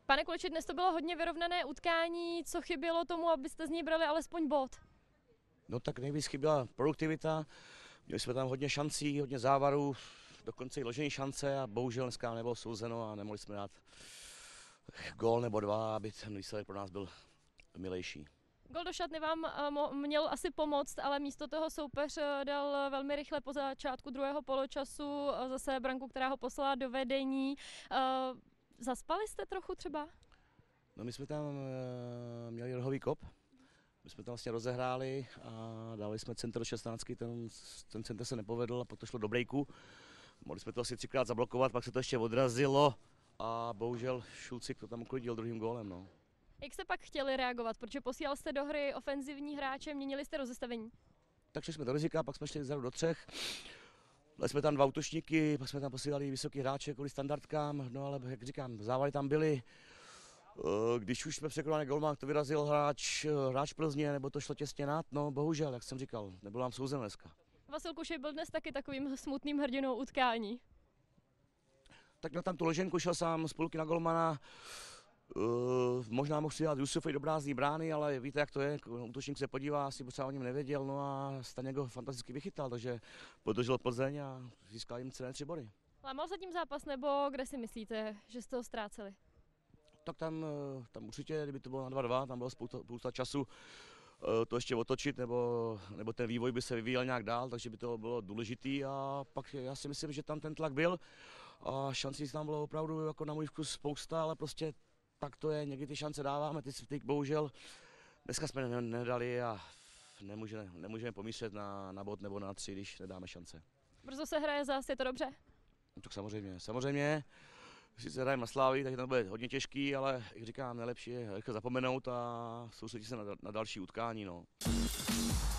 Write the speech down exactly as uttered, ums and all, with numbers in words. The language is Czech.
Pane Kuleči, dnes to bylo hodně vyrovnané utkání. Co chybělo tomu, abyste z něj brali alespoň bod? No tak nejvíc chyběla produktivita. Měli jsme tam hodně šancí, hodně závarů, dokonce i ložení šance a bohužel dneska nebylo souzeno a nemohli jsme dát gól nebo dva, aby ten výsledek pro nás byl milejší. Gol do šatny vám měl asi pomoct, ale místo toho soupeř dal velmi rychle po začátku druhého poločasu zase branku, která ho poslala do vedení. Zaspali jste trochu třeba? No my jsme tam měli rohový kop. My jsme tam vlastně rozehráli a dali jsme centr do šestnáctky, ten, ten centr se nepovedl a potom šlo do breaku. Mohli jsme to asi třikrát zablokovat, pak se to ještě odrazilo a bohužel Šulcik to tam uklidil druhým gólem. No. Jak jste pak chtěli reagovat, protože posílal jste do hry ofenzivní hráče, měnili jste rozestavení? Tak šli jsme do rizika, pak jsme šli zadu do třech. Dali jsme tam dva útočníky, pak jsme tam posílali vysoký hráče kvůli standardkám, no ale jak říkám, závady tam byly. Když už jsme překonali golman, to vyrazil hráč, hráč Plzně, nebo to šlo těsně nad, no bohužel, jak jsem říkal, nebylo nám souzeno dneska. Vasil Kušej byl dnes taky takovým smutným hrdinou utkání. Tak měl tam tu leženku, šel sám z půlky na golmana, uh, možná mohl si dát Jusufej do prázdné brány, ale víte, jak to je, útočník se podívá, asi třeba o něm nevěděl, no a Staněk ho fantasticky vychytal, takže podržel Plzeň a získal jim celé tři body. Lámal se tím zápas, nebo kde si myslíte, že jste ho ztráceli? Tak tam, tam určitě, kdyby to bylo na dva dva, tam bylo spousta, spousta času to ještě otočit, nebo, nebo ten vývoj by se vyvíjel nějak dál, takže by to bylo důležitý a pak já si myslím, že tam ten tlak byl a šancí tam bylo opravdu jako na můj vkus spousta, ale prostě tak to je, někdy ty šance dáváme, ty, ty bohužel dneska jsme nedali a nemůžeme, nemůžeme pomýšlet na, na bod nebo na tři, když nedáme šance. Brzo se hraje zase, je to dobře? No, tak samozřejmě, samozřejmě. Sice hrajeme na Slávii, tak to bude hodně těžký, ale jak říkám, nejlepší je rychle zapomenout a soustředit se na, na další utkání. No.